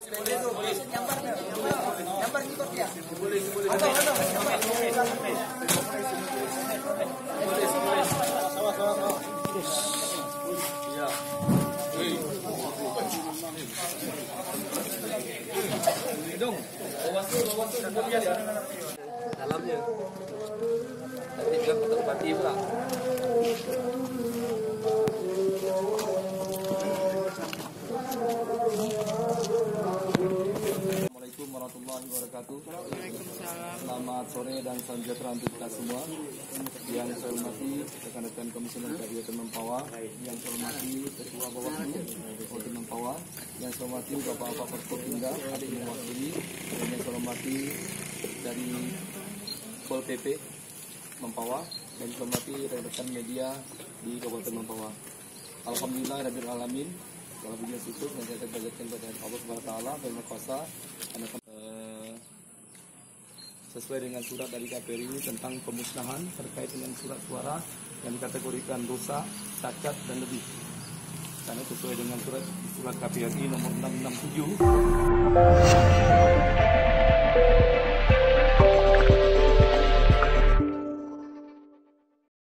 Dalamnya nanti juga potong pati pula. Assalamualaikum warahmatullahi wabarakatuh. Selamat sore dan salam sejahtera untuk kita semua. Yang saya hormati rekan-rekan Komisioner Kabupaten Mempawah, yang saya hormati Ketua Bawaslu Kabupaten Mempawah, yang saya hormati Bapak-bapak Forkopimda yang mewakili, dan yang saya hormati dari Pol PP Mempawah, dan saya hormati rekan-rekan media di Kabupaten Mempawah. Alhamdulillah rabbil alamin. Kalau begini syukur yang saya panjatkan kepada Allah Subhanahu wa taala dan Maha Kuasa, sesuai dengan surat dari KPRI tentang pemusnahan terkait dengan surat suara yang dikategorikan dosa, cacat dan lebih. Karena sesuai dengan surat KPRI nomor 667